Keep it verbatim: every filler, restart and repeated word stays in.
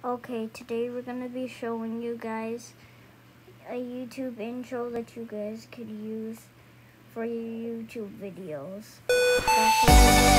Okay, today we're going to be showing you guys a YouTube intro that you guys could use for your YouTube videos. That's